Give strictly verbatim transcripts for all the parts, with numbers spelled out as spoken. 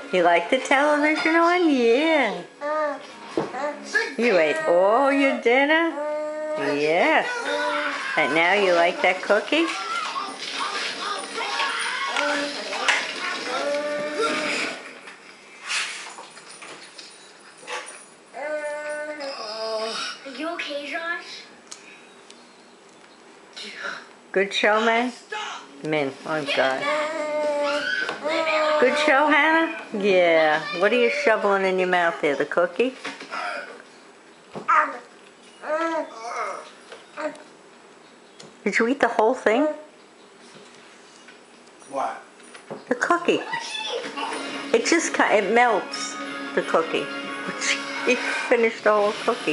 You like the television on? Yeah. You ate all your dinner? Yes. And now you like that cookie? Are you okay, Josh? Good show, man? Min, oh God. Good show, Hannah? Yeah. What are you shoveling in your mouth there? The cookie? Did you eat the whole thing? What? The cookie. It just it melts, the cookie. She finished the whole cookie.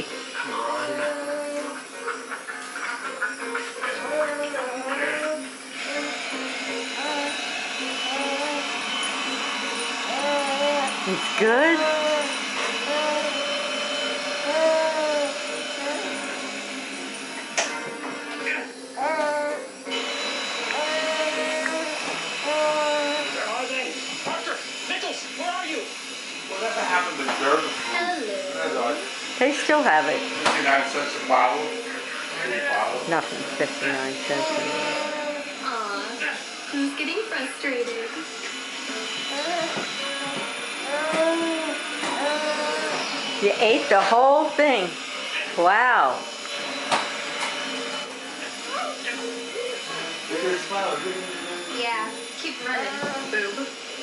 It's good. Whatever happened to Durga food? Hello. They still have it. fifty-nine cents a bottle? Any bottle? Nothing, fifty-nine cents. Aw, who's getting frustrated? You ate the whole thing. Wow. Yeah, keep running, boob.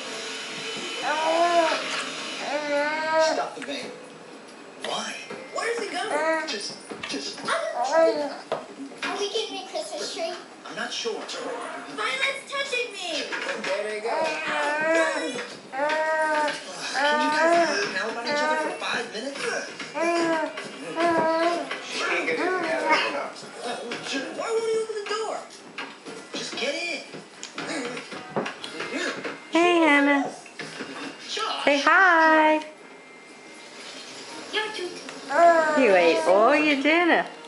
Stop the van. Why? Where's it going? Just, just. Are we getting a Christmas tree? I'm not sure. Violet's touching me. There they go. Can you guys hang out on each other for five minutes? She can't get anything out of the house. Why won't you open the door? Just get in. Hey, Hannah. Josh. Say hi. Yo, Toot. You ate all your dinner.